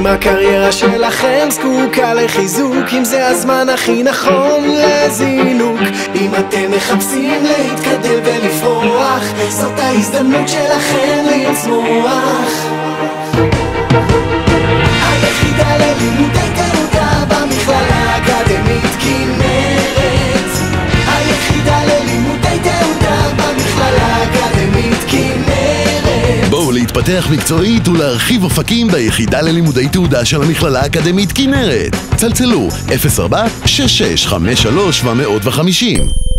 אם הקריירה שלכם זקוקה לחיזוק, אם זה הזמן הכי נכון לזינוק, אם אתם מחפשים להתקדם ולפרוח, זאת ההזדמנות שלכם לצמוח. היחידה ללימודי תעודה במכללה האקדמית כנרת, היחידה ללימודי תעודה במכללה האקדמית כנרת. בואו להתפתח מקצועית ולהרחיב אופקים ביחידה ללימודי תעודה של המכללה האקדמית כנרת. צלצלו 04-6653-750.